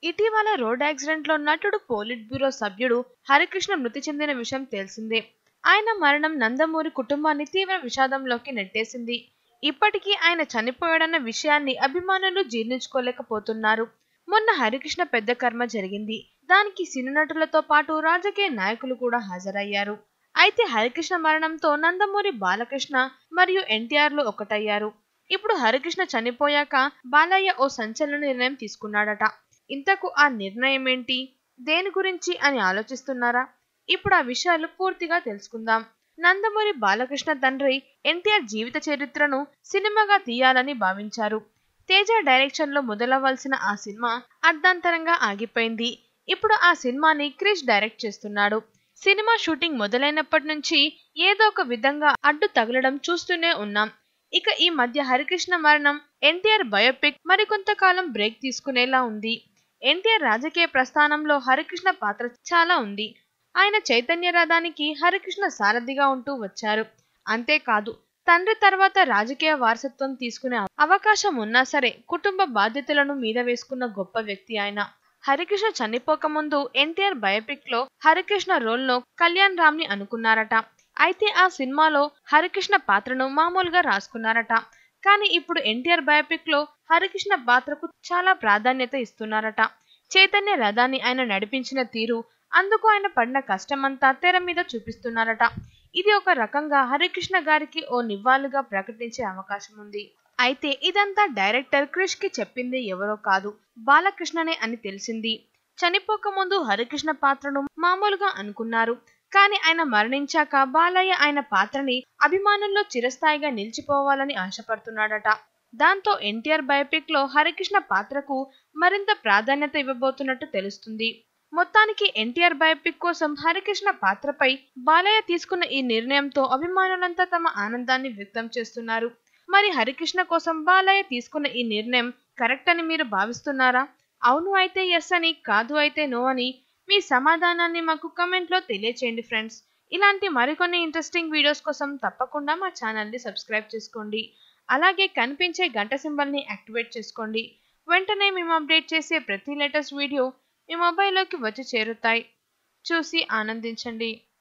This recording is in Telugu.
ఇటీవల రోడ్ యాక్సిడెంట్ లో నటుడు పోలిట్ బ్యూరో సభ్యుడు హరికృష్ణ మృతి చెందిన విషయం తెలిసిందే. ఆయన మరణం నందమూరి కుటుంబాన్ని తీవ్ర విషాదంలోకి నెట్టేసింది. ఇప్పటికీ ఆయన చనిపోయాడన్న విషయాన్ని అభిమానులు జీర్ణించుకోలేకపోతున్నారు. మొన్న హరికృష్ణ పెద్ద కర్మ జరిగింది. దానికి సినీ నటులతో పాటు రాజకీయ నాయకులు కూడా హాజరయ్యారు. అయితే హరికృష్ణ మరణంతో నందమూరి బాలకృష్ణ మరియు ఎన్టీఆర్లు ఒకటయ్యారు. ఇప్పుడు హరికృష్ణ చనిపోయాక బాలయ్య ఓ సంచలన నిర్ణయం తీసుకున్నాడట. ఇంతకు ఆ నిర్ణయం ఏంటి, దేని గురించి అని ఆలోచిస్తున్నారా? ఇప్పుడు ఆ విషయాలు పూర్తిగా తెలుసుకుందాం. నందమూరి బాలకృష్ణ తండ్రి ఎన్టీఆర్ జీవిత చరిత్రను సినిమాగా తీయాలని భావించారు. తేజ డైరెక్షన్ లో మొదలవ్వాల్సిన ఆ సినిమా అర్ధాంతరంగా ఆగిపోయింది. ఇప్పుడు ఆ సినిమాని క్రిష్ డైరెక్ట్ చేస్తున్నాడు. సినిమా షూటింగ్ మొదలైనప్పటి నుంచి ఏదో ఒక విధంగా అడ్డు తగలడం చూస్తూనే ఉన్నాం. ఇక ఈ మధ్య హరికృష్ణ మరణం ఎన్టీఆర్ బయోపిక్ మరికొంతకాలం బ్రేక్ తీసుకునేలా ఉంది. ఎన్టీఆర్ రాజకీయ ప్రస్థానంలో హరికృష్ణ పాత్ర చాలా ఉంది. ఆయన చైతన్య రథానికి హరికృష్ణ సారథిగా ఉంటూ వచ్చారు. అంతేకాదు, తండ్రి తర్వాత రాజకీయ వారసత్వం తీసుకునే అవకాశం ఉన్నా సరే కుటుంబ బాధ్యతలను మీద వేసుకున్న గొప్ప వ్యక్తి ఆయన. హరికృష్ణ చనిపోకముందు ఎన్టీఆర్ బయోపిక్ లో హరికృష్ణ రోల్ లో కళ్యాణ్ రామ్ ని అనుకున్నారట. అయితే ఆ సినిమాలో హరికృష్ణ పాత్రను మామూలుగా రాసుకున్నారట. కానీ ఇప్పుడు ఎన్టీఆర్ బయోపిక్ లో హరికృష్ణ పాత్రకు చాలా ప్రాధాన్యత ఇస్తున్నారట. చైతన్య రథాన్ని ఆయన నడిపించిన తీరు, అందుకు ఆయన పడిన కష్టమంతా తెర మీద చూపిస్తున్నారట. ఇది ఒక రకంగా హరికృష్ణ గారికి ఓ నివాళిగా ప్రకటించే అవకాశం ఉంది. అయితే ఇదంతా డైరెక్టర్ క్రిష్ కి చెప్పింది ఎవరో కాదు, బాలకృష్ణనే అని తెలిసింది. చనిపోకముందు హరికృష్ణ పాత్రను మామూలుగా అనుకున్నారు. కానీ ఆయన మరణించాక బాలయ్య ఆయన పాత్రని అభిమానుల్లో చిరస్థాయిగా నిలిచిపోవాలని ఆశపడుతున్నాడట. దాంతో ఎన్టీఆర్ బయోపిక్ లో హరికృష్ణ పాత్రకు మరింత ప్రాధాన్యత ఇవ్వబోతున్నట్టు తెలుస్తుంది. మొత్తానికి ఎన్టీఆర్ బయోపిక్ కోసం హరికృష్ణ పాత్రపై బాలయ్య తీసుకున్న ఈ నిర్ణయంతో అభిమానులంతా తమ ఆనందాన్ని వ్యక్తం చేస్తున్నారు. మరి హరికృష్ణ కోసం బాలయ్య తీసుకున్న ఈ నిర్ణయం కరెక్ట్ అని మీరు భావిస్తున్నారా? అవును అయితే ఎస్ అని, కాదు అయితే నో అని మీ సమాధానాన్ని మాకు కమెంట్ లో తెలియచేయండి ఫ్రెండ్స్. ఇలాంటి మరికొన్ని ఇంట్రెస్టింగ్ వీడియోస్ కోసం తప్పకుండా మా ఛానల్ ని సబ్స్క్రైబ్ చేసుకోండి. అలాగే కనిపించే గంట సింబల్ ని యాక్టివేట్ చేసుకోండి. వెంటనే మేము అప్డేట్ చేసే ప్రతి లేటెస్ట్ వీడియో మీ మొబైల్లోకి వచ్చి చేరుతాయి. చూసి ఆనందించండి.